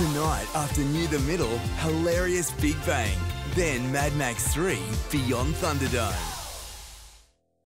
Tonight, after Near the Middle, hilarious Big Bang. Then Mad Max 3, Beyond Thunderdome.